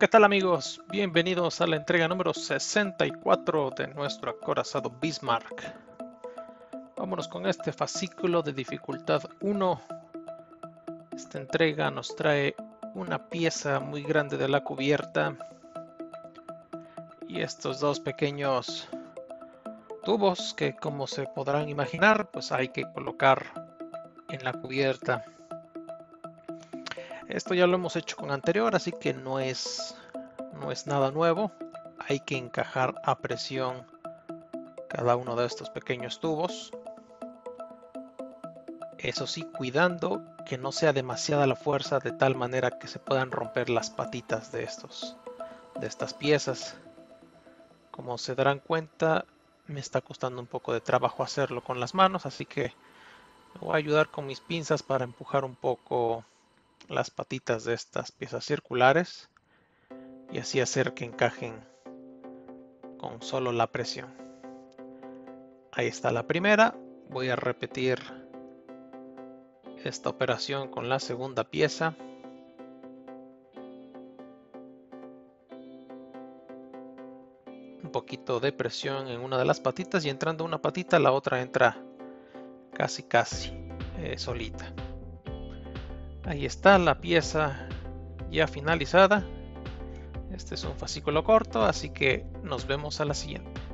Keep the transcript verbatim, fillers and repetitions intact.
¿Qué tal amigos? Bienvenidos a la entrega número sesenta y cuatro de nuestro acorazado Bismarck. Vámonos con este fascículo de dificultad uno. Esta entrega nos trae una pieza muy grande de la cubierta y estos dos pequeños tubos que, como se podrán imaginar, pues hay que colocar en la cubierta. Esto ya lo hemos hecho con anterior, así que no es, no es nada nuevo. Hay que encajar a presión cada uno de estos pequeños tubos. Eso sí, cuidando que no sea demasiada la fuerza de tal manera que se puedan romper las patitas de estos, de estas piezas. Como se darán cuenta, me está costando un poco de trabajo hacerlo con las manos, así que me voy a ayudar con mis pinzas para empujar un poco las patitas de estas piezas circulares y así hacer que encajen con solo la presión. Ahí está la primera. Voy a repetir esta operación con la segunda pieza. Un poquito de presión en una de las patitas y entrando una patita la otra entra casi casi eh, solita. Ahí está la pieza ya finalizada. Este es un fascículo corto, así que nos vemos a la siguiente.